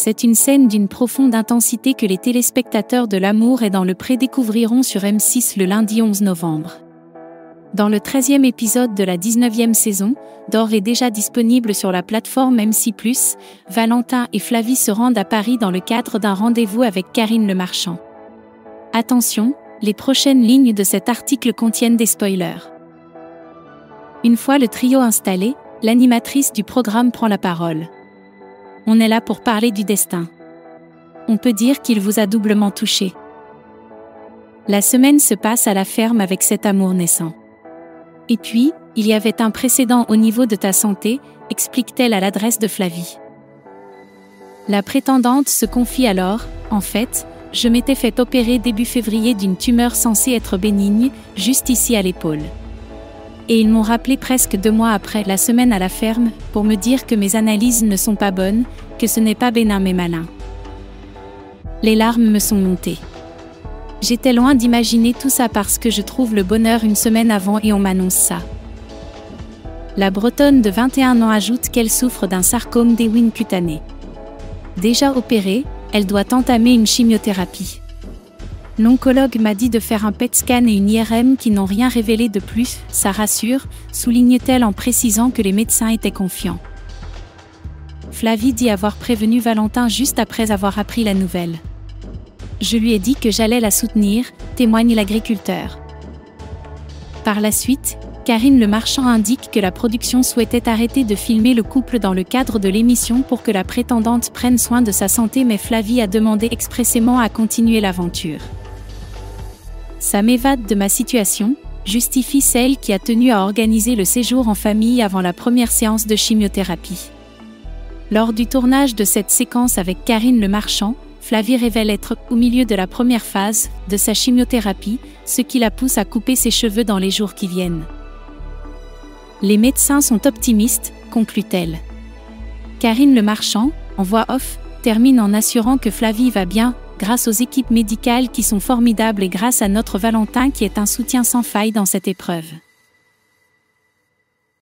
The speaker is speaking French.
C'est une scène d'une profonde intensité que les téléspectateurs de L'amour est dans le pré découvriront sur M6 le lundi 11 novembre. Dans le 13e épisode de la 19e saison, d'Or est déjà disponible sur la plateforme M6+, Valentin et Flavie se rendent à Paris dans le cadre d'un rendez-vous avec Karine Le Marchand. Attention, les prochaines lignes de cet article contiennent des spoilers. Une fois le trio installé, l'animatrice du programme prend la parole. On est là pour parler du destin. On peut dire qu'il vous a doublement touché. La semaine se passe à la ferme avec cet amour naissant. Et puis, il y avait un précédent au niveau de ta santé, explique-t-elle à l'adresse de Flavie. La prétendante se confie alors, en fait, je m'étais fait opérer début février d'une tumeur censée être bénigne, juste ici à l'épaule. Et ils m'ont rappelé presque 2 mois après la semaine à la ferme, pour me dire que mes analyses ne sont pas bonnes, que ce n'est pas bénin mais malin. Les larmes me sont montées. J'étais loin d'imaginer tout ça parce que je trouve le bonheur une semaine avant et on m'annonce ça. La Bretonne de 21 ans ajoute qu'elle souffre d'un sarcome d'Ewing cutané. Déjà opérée, elle doit entamer une chimiothérapie. L'oncologue m'a dit de faire un PET scan et une IRM qui n'ont rien révélé de plus, ça rassure, souligne-t-elle en précisant que les médecins étaient confiants. Flavie dit avoir prévenu Valentin juste après avoir appris la nouvelle. Je lui ai dit que j'allais la soutenir, témoigne l'agriculteur. Par la suite, Karine Le Marchand indique que la production souhaitait arrêter de filmer le couple dans le cadre de l'émission pour que la prétendante prenne soin de sa santé, mais Flavie a demandé expressément à continuer l'aventure. Ça m'évade de ma situation, justifie celle qui a tenu à organiser le séjour en famille avant la première séance de chimiothérapie. Lors du tournage de cette séquence avec Karine Le Marchand, Flavie révèle être au milieu de la première phase de sa chimiothérapie, ce qui la pousse à couper ses cheveux dans les jours qui viennent. Les médecins sont optimistes, conclut-elle. Karine Le Marchand, en voix off, termine en assurant que Flavie va bien, grâce aux équipes médicales qui sont formidables et grâce à notre Valentin qui est un soutien sans faille dans cette épreuve.